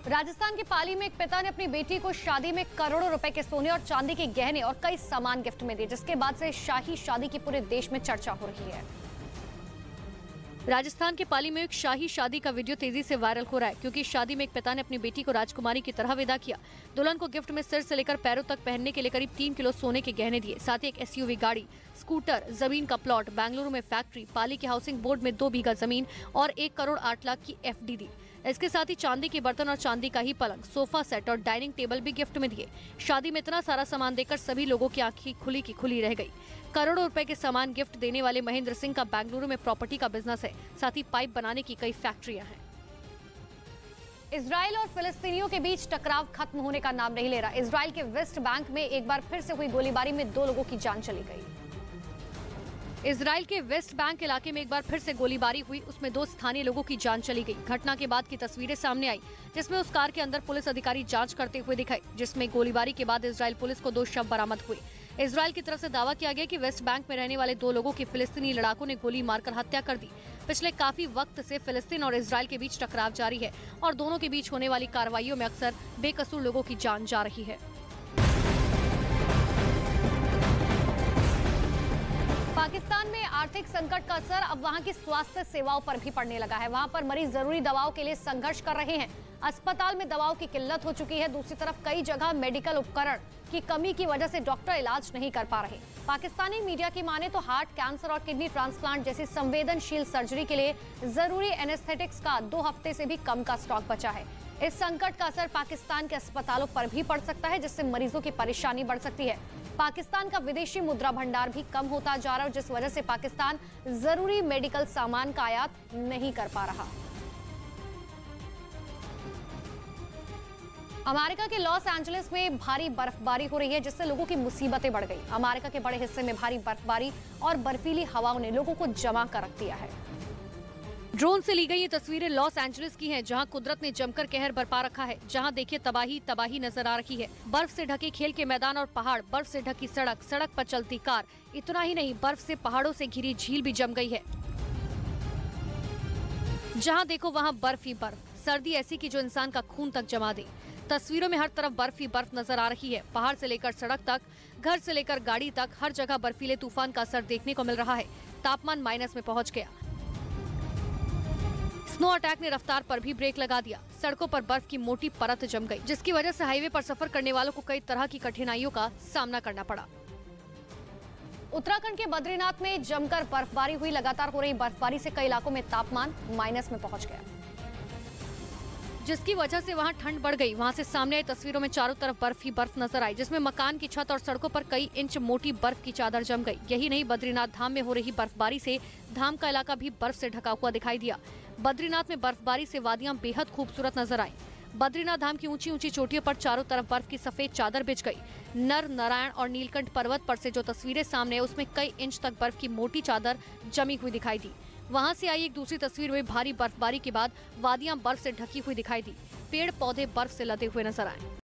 राजस्थान के पाली में एक पिता ने अपनी बेटी को शादी में करोड़ों रुपए के सोने और चांदी के गहने और कई सामान गिफ्ट में दिए, जिसके बाद से शाही शादी की पूरे देश में चर्चा हो रही है। राजस्थान के पाली में एक शाही शादी का वीडियो तेजी से वायरल हो रहा है, क्योंकि शादी में एक पिता ने अपनी बेटी को राजकुमारी की तरह विदा किया। दुल्हन को गिफ्ट में सिर से लेकर पैरों तक पहनने के लिए करीब 3 किलो सोने के गहने दिए। साथ ही एक एसयूवी गाड़ी, स्कूटर, जमीन का प्लॉट, बेंगलुरु में फैक्ट्री, पाली के हाउसिंग बोर्ड में 2 बीघा जमीन और 1 करोड़ 8 लाख की एफडी दी। इसके साथ ही चांदी के बर्तन और चांदी का ही पलंग, सोफा सेट और डाइनिंग टेबल भी गिफ्ट में दिए। शादी में इतना सारा सामान देकर सभी लोगों की आंखें खुली की खुली रह गई। करोड़ों रुपए के सामान गिफ्ट देने वाले महेंद्र सिंह का बेंगलुरु में प्रॉपर्टी का बिजनेस है। साथ ही पाइप बनाने की कई फैक्ट्रियां हैं। इजराइल और फिलिस्तीनियों के बीच टकराव खत्म होने का नाम नहीं ले रहा। इजराइल के वेस्ट बैंक में एक बार फिर से हुई गोलीबारी में 2 लोगों की जान चली गई। इजराइल के वेस्ट बैंक इलाके में एक बार फिर से गोलीबारी हुई, उसमें 2 स्थानीय लोगों की जान चली गई। घटना के बाद की तस्वीरें सामने आई, जिसमें उस कार के अंदर पुलिस अधिकारी जांच करते हुए दिखाई, जिसमें गोलीबारी के बाद इजराइल पुलिस को 2 शव बरामद हुए। इजराइल की तरफ से दावा किया गया कि वेस्ट बैंक में रहने वाले 2 लोगों की फिलिस्तीनी लड़ाकों ने गोली मारकर हत्या कर दी। पिछले काफी वक्त से फिलिस्तीन और इजराइल के बीच टकराव जारी है और दोनों के बीच होने वाली कार्रवाइयों में अक्सर बेकसूर लोगों की जान जा रही है। पाकिस्तान में आर्थिक संकट का असर अब वहां की स्वास्थ्य सेवाओं पर भी पड़ने लगा है। वहां पर मरीज जरूरी दवाओं के लिए संघर्ष कर रहे हैं। अस्पताल में दवाओं की किल्लत हो चुकी है। दूसरी तरफ कई जगह मेडिकल उपकरण की कमी की वजह से डॉक्टर इलाज नहीं कर पा रहे। पाकिस्तानी मीडिया की माने तो हार्ट, कैंसर और किडनी ट्रांसप्लांट जैसी संवेदनशील सर्जरी के लिए जरूरी एनेस्थेटिक्स का 2 हफ्ते से भी कम का स्टॉक बचा है। इस संकट का असर पाकिस्तान के अस्पतालों पर भी पड़ सकता है, जिससे मरीजों की परेशानी बढ़ सकती है। पाकिस्तान का विदेशी मुद्रा भंडार भी कम होता जा रहा है, जिस वजह से पाकिस्तान जरूरी मेडिकल सामान का आयात नहीं कर पा रहा। अमेरिका के लॉस एंजलिस में भारी बर्फबारी हो रही है, जिससे लोगों की मुसीबतें बढ़ गई। अमेरिका के बड़े हिस्से में भारी बर्फबारी और बर्फीली हवाओं ने लोगों को जमा कर रख दिया है। ड्रोन से ली गई ये तस्वीरें लॉस एंजलिस की हैं, जहां कुदरत ने जमकर कहर बरपा रखा है। जहां देखिए तबाही नजर आ रही है। बर्फ से ढके खेल के मैदान और पहाड़, बर्फ से ढकी सड़क, सड़क पर चलती कार। इतना ही नहीं, बर्फ से पहाड़ों से घिरी झील भी जम गई है। जहां देखो वहां बर्फ ही बर्फ, सर्दी ऐसी कि जो इंसान का खून तक जमा दे। तस्वीरों में हर तरफ बर्फ ही बर्फ नजर आ रही है। पहाड़ से लेकर सड़क तक, घर से लेकर गाड़ी तक, हर जगह बर्फीले तूफान का असर देखने को मिल रहा है। तापमान माइनस में पहुंच गया। स्नो अटैक ने रफ्तार पर भी ब्रेक लगा दिया। सड़कों पर बर्फ की मोटी परत जम गई, जिसकी वजह से हाईवे पर सफर करने वालों को कई तरह की कठिनाइयों का सामना करना पड़ा। उत्तराखंड के बद्रीनाथ में जमकर बर्फबारी हुई। लगातार हो रही बर्फबारी से कई इलाकों में तापमान माइनस में पहुंच गया, जिसकी वजह से वहां ठंड बढ़ गई। वहां से सामने आई तस्वीरों में चारों तरफ बर्फ ही बर्फ नजर आई, जिसमें मकान की छत और सड़कों पर कई इंच मोटी बर्फ की चादर जम गई। यही नहीं, बद्रीनाथ धाम में हो रही बर्फबारी से धाम का इलाका भी बर्फ से ढका हुआ दिखाई दिया। बद्रीनाथ में बर्फबारी से वादियां बेहद खूबसूरत नजर आई। बद्रीनाथ धाम की ऊंची ऊंची चोटियों पर चारों तरफ बर्फ की सफेद चादर बिछ गई। नर नारायण और नीलकंठ पर्वत पर से जो तस्वीरें सामने है, उसमें कई इंच तक बर्फ की मोटी चादर जमी हुई दिखाई दी। वहां से आई एक दूसरी तस्वीर में भारी बर्फबारी के बाद वादियां बर्फ से ढकी हुई दिखाई दी। पेड़ पौधे बर्फ से लदे हुए नजर आए।